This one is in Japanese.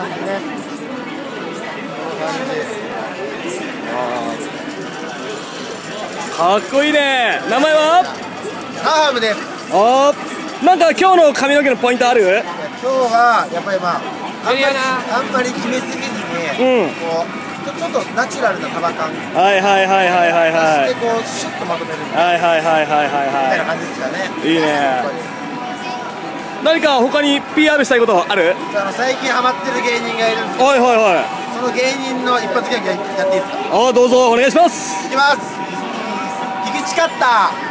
感じね。 かっこいいね。名前は？ ハーブです。 なんか今日の髪の毛のポイントある？ 今日はやっぱりあんまり決めすぎずに、こうちょっとナチュラルな束感。 はいはいはいはいはいはい。 でこうシュッとまとめるみはいはいはいはいはいたいなは感じですかね。 い。いいね。何か他に PR したいことある？ 最近ハマってる芸人がいるんですけど、 はいはいはい。 その芸人の一発ギャグやっていいですか？ どうぞお願いします。 いきます。菊池カッター。